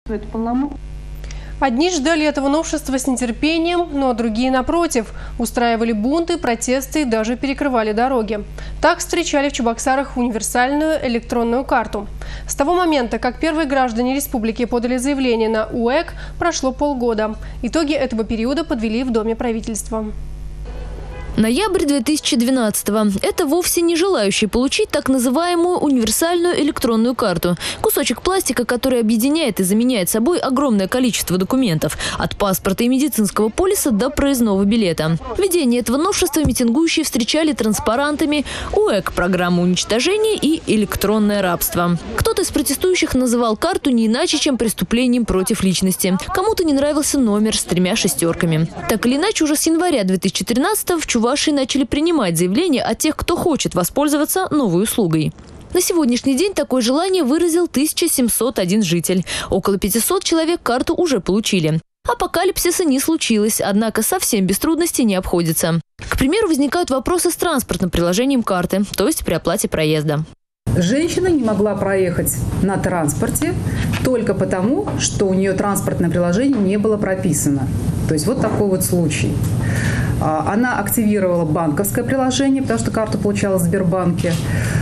Одни ждали этого новшества с нетерпением, но другие, напротив, устраивали бунты, протесты и даже перекрывали дороги. Так встречали в Чебоксарах универсальную электронную карту. С того момента, как первые граждане республики подали заявление на УЭК, прошло полгода. Итоги этого периода подвели в Доме правительства. Ноябрь 2012-го. Это вовсе не желающие получить так называемую универсальную электронную карту. Кусочек пластика, который объединяет и заменяет собой огромное количество документов. От паспорта и медицинского полиса до проездного билета. Введение этого новшества митингующие встречали транспарантами УЭК – программа уничтожения и электронное рабство. Кто-то из протестующих называл карту не иначе, чем преступлением против личности. Кому-то не нравился номер с 3 шестерками. Так или иначе, уже с января 2013-го в Чувашии начали принимать заявления от тех, кто хочет воспользоваться новой услугой. На сегодняшний день такое желание выразил 1701 житель. Около 500 человек карту уже получили. Апокалипсиса не случилось, однако совсем без трудностей не обходится. К примеру, возникают вопросы с транспортным приложением карты, то есть при оплате проезда. Женщина не могла проехать на транспорте только потому, что у нее транспортное приложение не было прописано. То есть вот такой вот случай. Она активировала банковское приложение, потому что карту получала в Сбербанке.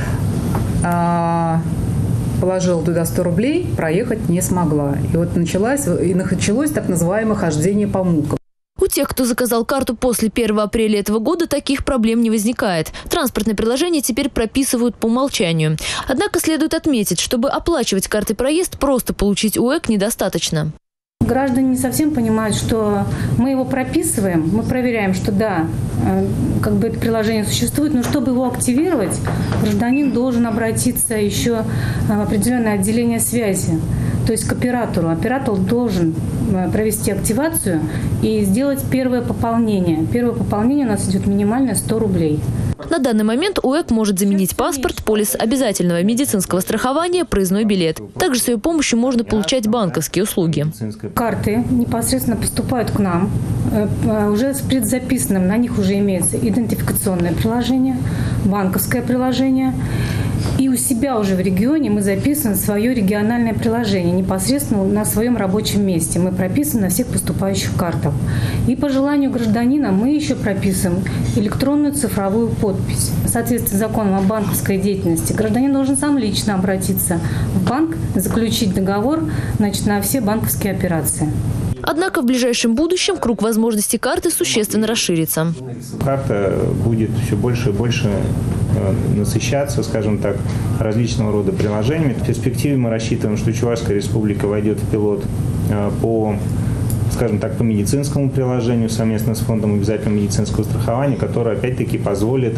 Положила туда 100 рублей, проехать не смогла. И вот началось так называемое хождение по мукам. У тех, кто заказал карту после 1 апреля этого года, таких проблем не возникает. Транспортное приложение теперь прописывают по умолчанию. Однако следует отметить, чтобы оплачивать картой проезд, просто получить УЭК недостаточно. Граждане не совсем понимают, что мы его прописываем, мы проверяем, что да, как бы это приложение существует, но чтобы его активировать, гражданин должен обратиться еще в определенное отделение связи, то есть к оператору. Оператор должен провести активацию и сделать первое пополнение. Первое пополнение у нас идет минимальное 100 рублей. На данный момент УЭК может заменить паспорт, полис обязательного медицинского страхования, проездной билет. Также с ее помощью можно получать банковские услуги. Карты непосредственно поступают к нам. Уже с предзаписанным на них уже имеется идентификационное приложение, банковское приложение. И у себя уже в регионе мы записываем свое региональное приложение непосредственно на своем рабочем месте. Мы прописаны на всех поступающих картах. И по желанию гражданина мы еще прописываем электронную цифровую подпись. В соответствии с законом о банковской деятельности гражданин должен сам лично обратиться в банк, заключить договор, на все банковские операции. Однако в ближайшем будущем круг возможностей карты существенно расширится. Карта будет все больше и больше насыщаться, скажем так, различного рода приложениями. В перспективе мы рассчитываем, что Чувашская республика войдет в пилот по медицинскому приложению совместно с Фондом обязательного медицинского страхования, которое опять-таки позволит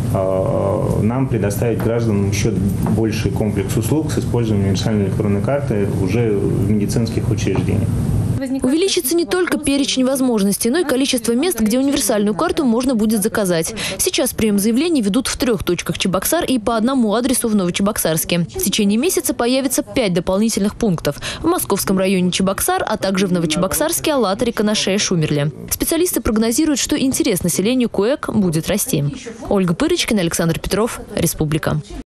нам предоставить гражданам еще больший комплекс услуг с использованием универсальной электронной карты уже в медицинских учреждениях. Увеличится не только перечень возможностей, но и количество мест, где универсальную карту можно будет заказать. Сейчас прием заявлений ведут в 3 точках Чебоксар и по одному адресу в Новочебоксарске. В течение месяца появится 5 дополнительных пунктов – в московском районе Чебоксар, а также в Новочебоксарске, Алатыре, Канаше и Шумерле. Специалисты прогнозируют, что интерес населению к УЭК будет расти. Ольга Пырочкина, Александр Петров, Республика.